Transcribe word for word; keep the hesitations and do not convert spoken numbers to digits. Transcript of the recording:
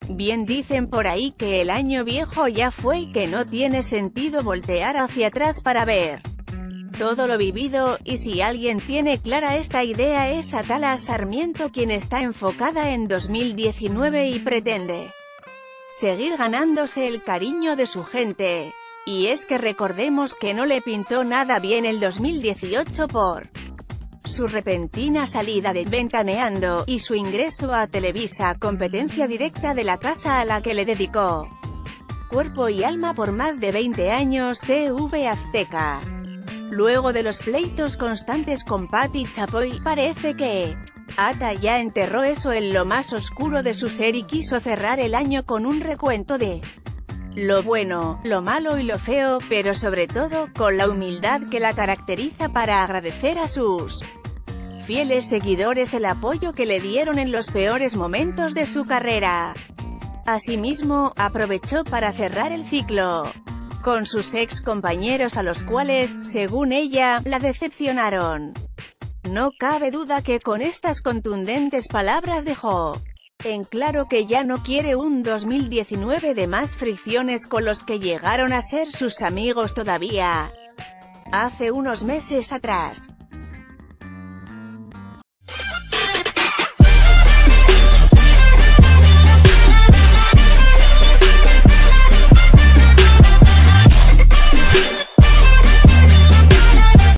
Bien dicen por ahí que el año viejo ya fue y que no tiene sentido voltear hacia atrás para ver todo lo vivido, y si alguien tiene clara esta idea es Atala Sarmiento, quien está enfocada en dos mil diecinueve y pretende seguir ganándose el cariño de su gente. Y es que recordemos que no le pintó nada bien el dos mil dieciocho por su repentina salida de Ventaneando, y su ingreso a Televisa, competencia directa de la casa a la que le dedicó cuerpo y alma por más de veinte años, T V Azteca. Luego de los pleitos constantes con Patti Chapoy, parece que Ata ya enterró eso en lo más oscuro de su ser y quiso cerrar el año con un recuento de lo bueno, lo malo y lo feo, pero sobre todo, con la humildad que la caracteriza, para agradecer a sus fieles seguidores el apoyo que le dieron en los peores momentos de su carrera. Asimismo, aprovechó para cerrar el ciclo con sus ex compañeros, a los cuales, según ella, la decepcionaron. No cabe duda que con estas contundentes palabras dejó en claro que ya no quiere un dos mil diecinueve de más fricciones con los que llegaron a ser sus amigos todavía hace unos meses atrás.